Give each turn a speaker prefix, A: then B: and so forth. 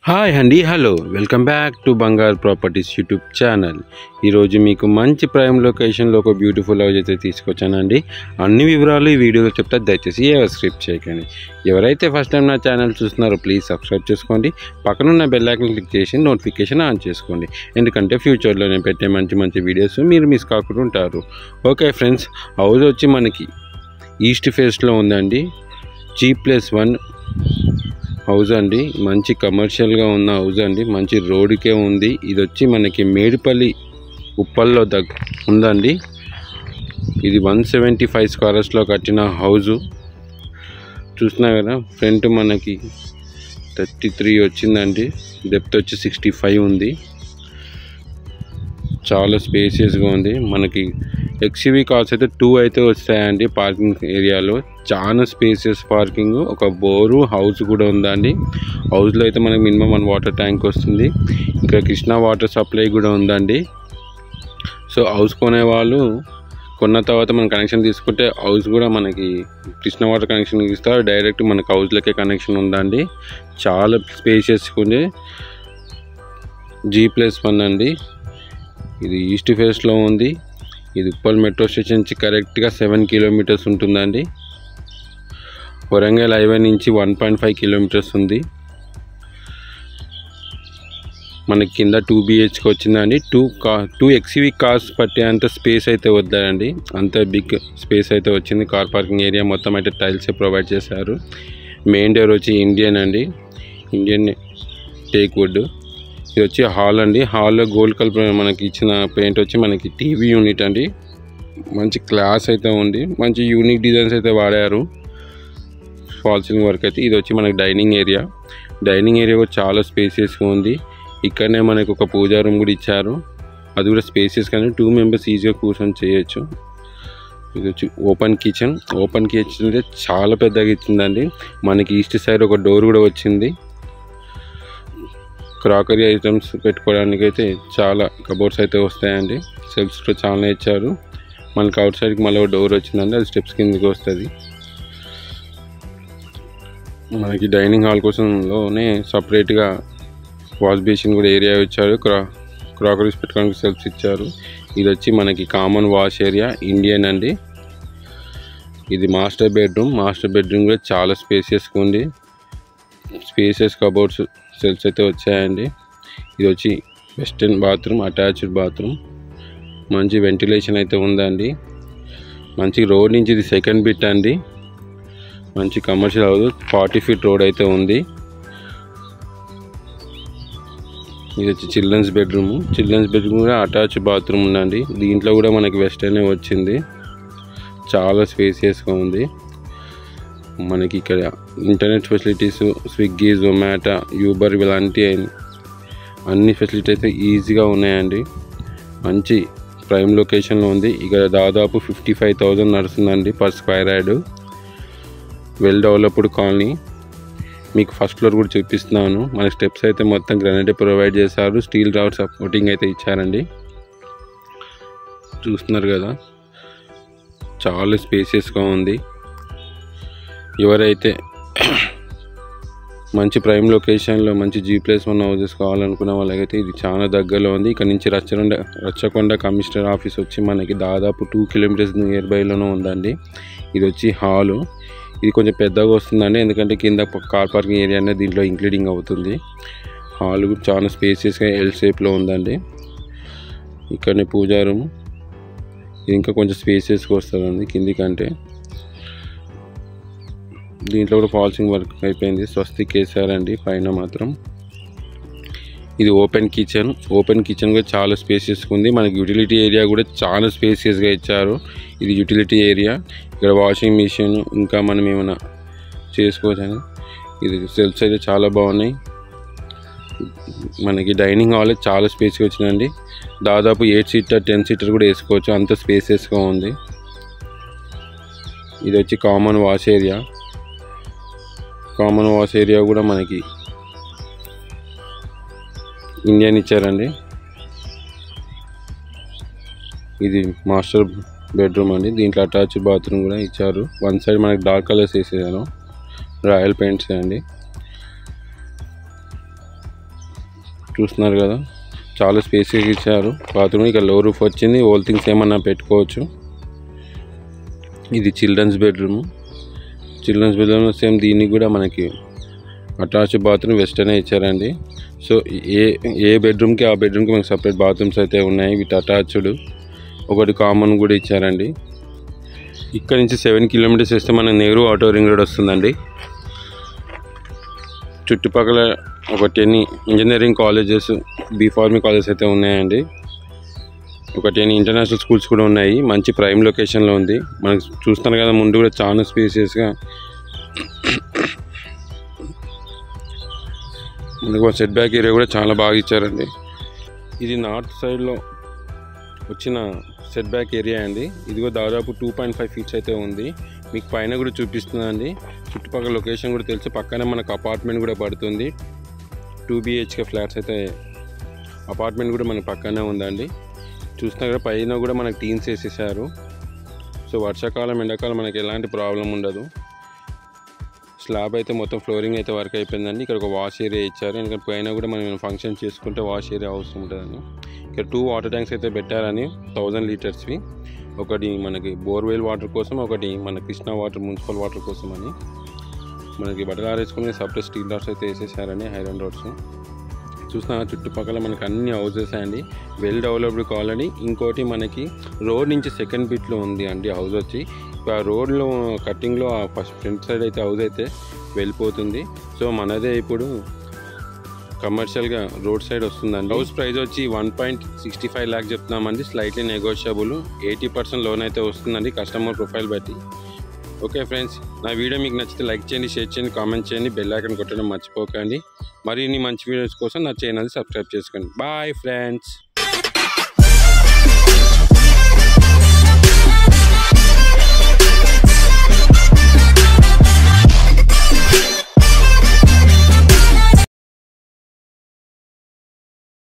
A: Hi అండి, hello, welcome back to Bangaru Properties YouTube channel. ఈరోజు మీకు మంచి ప్రైమ్ లొకేషన్లో ఒక బ్యూటిఫుల్ హౌస్ అయితే తీసుకొచ్చానండి. అన్ని వివరాలు ఈ వీడియోలో చెప్తా, దయచేసి స్క్రిప్ట్ చేయకండి. ఎవరైతే ఫస్ట్ టైం నా ఛానల్ చూస్తున్నారో ప్లీజ్ సబ్స్క్రైబ్ చేసుకోండి. పక్కనున్న బెల్ ఐకాన్ క్లిక్ చేసి నోటిఫికేషన్ ఆన్ చేసుకోండి, ఎందుకంటే ఫ్యూచర్లో నేను పెట్టే మంచి వీడియోస్ మీరు మిస్ కాకుండా ఉంటారు. ఓకే ఫ్రెండ్స్, హౌస్ వచ్చి మనకి ఈస్ట్ ఫేస్లో ఉందండి. G+1 హౌస్ అండి. మంచి కమర్షియల్గా ఉన్న హౌస్ అండి. మంచి రోడ్కే ఉంది. ఇది వచ్చి మనకి మేడిపల్లి ఉప్పల్లో ఉందండి. ఇది 175 స్క్వేర్స్లో కట్టిన హౌజు. చూస్తున్నా కదా, ఫ్రంట్ మనకి 33 వచ్చిందండి. డెప్త్ వచ్చి 65 ఉంది. చాలా స్పేసియస్గా ఉంది. మనకి ఎక్స్యూవీ కార్స్ అయితే 2 అయితే వస్తాయండి పార్కింగ్ ఏరియాలో. చాలా స్పేసియస్ పార్కింగ్, ఒక బోరు హౌస్ కూడా ఉందండి. హౌస్లో అయితే మనకి మినిమం 1 వాటర్ ట్యాంక్ వస్తుంది. ఇక్కడ కృష్ణా వాటర్ సప్లై కూడా ఉందండి. సో హౌస్ కొనేవాళ్ళు కొన్న తర్వాత మనం కనెక్షన్ తీసుకుంటే హౌస్ కూడా మనకి కృష్ణా వాటర్ కనెక్షన్ ఇస్తారు. డైరెక్ట్ మనకు హౌస్లకే కనెక్షన్ ఉందండి. చాలా స్పేసియస్గా ఉంది. G+1 అండి. ఇది ఈస్ట్ ఫేస్లో ఉంది. ఇది ఉప్పల్ మెట్రో స్టేషన్ నుంచి కరెక్ట్గా 7 కిలోమీటర్స్ ఉంటుందండి. వరంగల్ హైవే నుంచి 1.5 కిలోమీటర్స్ ఉంది. మనకి కింద 2 BHK వచ్చిందండి. 2 ఎక్స్యూవీ కార్స్ పట్టే అంత స్పేస్ అయితే వద్దండి. అంత బిగ్ స్పేస్ అయితే వచ్చింది. కార్ పార్కింగ్ ఏరియా మొత్తం అయితే టైల్సే ప్రొవైడ్ చేశారు. మెయిన్ డోర్ వచ్చి ఇండియన్ అండి. Indian teak wood. ఇది వచ్చి హాల్ అండి. హాల్లో గోల్డ్ కలర్ మనకి ఇచ్చిన పెయింట్ వచ్చి మనకి టీవీ యూనిట్ అండి. మంచి క్లాస్ అయితే ఉంది. మంచి యూనిక్ డిజైన్స్ అయితే వాడారు ఫాల్ సీలింగ్ వర్క్ అయితే. ఇది వచ్చి మనకి డైనింగ్ ఏరియా. డైనింగ్ ఏరియా కూడా చాలా స్పేసియస్గా ఉంది. ఇక్కడనే మనకు ఒక పూజా రూమ్ కూడా ఇచ్చారు. అది కూడా స్పేసియస్ కానీ 2 మెంబర్స్ ఈజీగా కూర్చొని చేయొచ్చు. ఇది వచ్చి ఓపెన్ కిచెన్. ఓపెన్ కిచెన్ అయితే చాలా పెద్దగా ఇచ్చిందండి. మనకి ఈస్ట్ సైడ్ ఒక డోర్ కూడా వచ్చింది. క్రాకరీ ఐటమ్స్ పెట్టుకోవడానికి అయితే చాలా కబోర్డ్స్ అయితే వస్తాయండి. సెల్ఫ్స్ కూడా చాలా ఇచ్చారు. మనకి అవుట్ సైడ్కి మళ్ళీ ఒక డోర్ వచ్చిందండి. అది స్టెప్స్ కిందకి వస్తుంది. మనకి డైనింగ్ హాల్ కోసంలోనే సపరేట్గా వాష్ బేసిన్ కూడా ఏరియా ఇచ్చారు. క్రాకరీస్ పెట్టుకోవడానికి సెల్ఫ్స్ ఇచ్చారు. ఇది వచ్చి మనకి కామన్ వాష్ ఏరియా ఇండియన్ అండి. ఇది మాస్టర్ బెడ్రూమ్. మాస్టర్ బెడ్రూమ్ కూడా చాలా స్పేసియస్గా ఉంది. స్పేసియస్ కబోర్డ్స్ సెల్ఫ్స్ అయితే వచ్చాయండి. ఇది వచ్చి వెస్టర్న్ బాత్రూమ్, అటాచ్డ్ బాత్రూమ్. మంచి వెంటిలేషన్ అయితే ఉందండి. మంచి రోడ్ నుంచి ఇది సెకండ్ బిట్ అండి. మంచి కమర్షియల్ హౌస్. 40 ఫీట్ రోడ్ అయితే ఉంది. ఇది వచ్చి చిల్డ్రన్స్ బెడ్రూమ్. చిల్డ్రన్స్ బెడ్రూమ్ కూడా అటాచ్డ్ బాత్రూమ్ ఉందండి. దీంట్లో కూడా మనకి వెస్టర్నే వచ్చింది. చాలా స్పేసియస్గా ఉంది. మనకి ఇక్కడ internet facilities, Swiggy, Zomato, Uber ఇలాంటి అన్ని ఫెసిలిటీస్ అయితే ఈజీగా ఉన్నాయండి. మంచి ప్రైమ్ లొకేషన్లో ఉంది. ఇక్కడ దాదాపు 55,000 నడుస్తుందండి per square yard. Well developed colony. మీకు ఫస్ట్ ఫ్లోర్ కూడా చూపిస్తున్నాను. మనకి స్టెప్స్ అయితే మొత్తం గ్రానైట్ ప్రొవైడ్ చేశారు. స్టీల్ రాడ్ సపోర్టింగ్ అయితే ఇచ్చారండి. చూస్తున్నారు కదా, చాలా స్పేసియస్గా ఉంది. ఎవరైతే మంచి ప్రైమ్ లొకేషన్లో మంచి G+1 హౌసెస్ కావాలనుకున్న వాళ్ళకైతే ఇది చాలా దగ్గరలో ఉంది. ఇక్కడ నుంచి రచ్చకొండ కమిషనర్ ఆఫీస్ వచ్చి మనకి దాదాపు 2 కిలోమీటర్స్ నియర్ బైలోనే ఉందండి. ఇది వచ్చి హాలు. ఇది కొంచెం పెద్దగా వస్తుందండి, ఎందుకంటే కింద కార్ పార్కింగ్ ఏరియా అనేది దీంట్లో ఇంక్లూడింగ్ అవుతుంది. హాల్ చాలా స్పేసియస్గా ఎల్ షేప్లో ఉందండి. ఇక్కడనే పూజా రూమ్. ఇంకా కొంచెం స్పేసియస్గా వస్తుందండి కింది కంటే. దీంట్లో కూడా ఫాల్సింగ్ వర్క్ అయిపోయింది. స్వస్తిక్ వేసారండి పైన మాత్రం. ఇది ఓపెన్ కిచెన్. ఓపెన్ కిచెన్ కూడా చాలా స్పేసియస్గా ఉంది. మనకి యూటిలిటీ ఏరియా కూడా చాలా స్పేసియస్గా ఇచ్చారు. ఇది యూటిలిటీ ఏరియా. ఇక్కడ వాషింగ్ మిషన్ ఇంకా మనం ఏమైనా చేసుకోవచ్చని. ఇది సెల్ఫ్స్ అయితే చాలా బాగున్నాయి. మనకి డైనింగ్ హాల్ చాలా స్పేస్గా వచ్చిందండి. దాదాపు 8 సీటర్ 10 సీటర్ కూడా వేసుకోవచ్చు, అంత స్పేసియస్గా ఉంది. ఇది వచ్చి common wash area. Common wash area కూడా మనకి ఇండియన్ ఇచ్చారండి. ఇది మాస్టర్ బెడ్రూమ్ అండి. దీంట్లో అటాచ్డ్ బాత్రూమ్ కూడా ఇచ్చారు. వన్ సైడ్ మనకి డార్క్ కలర్స్ వేసేసాను, రాయల్ పెయింట్స్ అండి. చూస్తున్నారు కదా, చాలా స్పేసెస్ ఇచ్చారు. బాత్రూమ్ ఇక్కడ లో రూఫ్ వచ్చింది, ఓల్ థింగ్స్ ఏమన్నా పెట్టుకోవచ్చు. ఇది చిల్డ్రన్స్ బెడ్రూమ్. సేమ్ దీనికి కూడా మనకి అటాచ్ బాత్రూమ్ వెస్టర్నే ఇచ్చారండి. సో ఏ బెడ్రూమ్కి ఆ బెడ్రూమ్కి మనకి సపరేట్ బాత్రూమ్స్ అయితే ఉన్నాయి విత్ అటాచ్డ్. ఒకటి కామన్ కూడా ఇచ్చారండి. ఇక్కడ నుంచి 7 కిలోమీటర్స్ వేస్తే మన నెహ్రూ ఆటో రింగ్ రోడ్ వస్తుందండి. చుట్టుపక్కల ఒక 10 ఇంజనీరింగ్ కాలేజెస్, బీఫార్మీ కాలేజెస్ అయితే ఉన్నాయండి. ఒక 10 ఇంటర్నేషనల్ స్కూల్స్ కూడా ఉన్నాయి. మంచి ప్రైమ్ లొకేషన్లో ఉంది. మనకు చూస్తాను కదా, ముందు కూడా చాలా స్పేసియస్గా మనకు సెట్ బ్యాక్ ఏరియా కూడా చాలా బాగా ఇచ్చారండి. ఇది నార్త్ సైడ్లో వచ్చిన సెట్ బ్యాక్ ఏరియా అండి. ఇదిగో దాదాపు 2.5 ఫీట్స్ అయితే ఉంది. మీకు పైన కూడా చూపిస్తుందండి. చుట్టుపక్కల లొకేషన్ కూడా తెలుసు. పక్కనే మనకు అపార్ట్మెంట్ కూడా పడుతుంది. 2 BHK ఫ్లాట్స్ అయితే అపార్ట్మెంట్ కూడా మనకు పక్కనే ఉందండి. చూస్తున్నా కదా, పైన కూడా మనకు టీన్స్ వేసేసారు. సో వర్షాకాలం ఎండాకాలం మనకి ఎలాంటి ప్రాబ్లం ఉండదు. స్లాబ్ అయితే మొత్తం ఫ్లోరింగ్ అయితే వర్క్ అయిపోయిందండి. ఇక్కడ ఒక వాష్ ఏరియా ఇచ్చారు. ఎందుకంటే పైన కూడా మనం ఫంక్షన్ చేసుకుంటే వాష్ ఏరియా అవసరం ఉంటుందని. ఇక్కడ 2 వాటర్ ట్యాంక్స్ అయితే పెట్టారని 1000 లీటర్స్వి. ఒకటి మనకి బోర్వెల్ వాటర్ కోసం, ఒకటి మన కృష్ణా వాటర్ మున్సిపల్ వాటర్ కోసం అని. మనకి బట్టలు ఆరేసుకుని సపరేట్ స్టీల్ రాడ్స్ అయితే వేసేసారని, ఐరన్ రాడ్స్. చూస్తున్నా చుట్టుపక్కల మనకి అన్ని హౌసెస్ అండి, వెల్ డెవలప్డ్ కాలనీ. ఇంకోటి మనకి రోడ్ నుంచి సెకండ్ బిట్లో ఉంది అండి హౌస్ వచ్చి. ఆ రోడ్లో కట్టింగ్లో ఆ ఫస్ట్ ఫ్రంట్ సైడ్ అయితే హౌస్ అయితే వెళ్ళిపోతుంది. సో మనదే ఇప్పుడు కమర్షియల్గా రోడ్ సైడ్ వస్తుందండి. హౌస్ ప్రైస్ వచ్చి 1.65 లాక్ చెప్తున్నామండి. Slightly negotiable. 80% లోన్ అయితే వస్తుందండి కస్టమర్ ప్రొఫైల్ బట్టి. ఓకే ఫ్రెండ్స్, నా వీడియో మీకు నచ్చితే లైక్ చేయండి, షేర్ చేయండి, కామెంట్ చేయండి, బెల్ ఐకాన్ కొట్టడం మర్చిపోకండి. మరిన్ని మంచి వీడియోస్ కోసం నా ఛానల్ సబ్స్క్రైబ్ చేసుకోండి. Bye friends.